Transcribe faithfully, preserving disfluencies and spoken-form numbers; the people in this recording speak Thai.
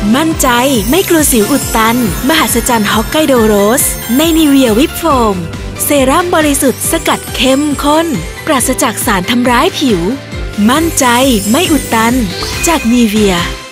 มั่นใจไม่กลัวสิวอุดตันมหัศจรรย์ฮอกไกโดโรสในนิเวียวิปโฟมเซรั่มบริสุทธิ์สกัดเข้มข้นปราศจากสารทำร้ายผิวมั่นใจไม่อุดตันจากนิเวีย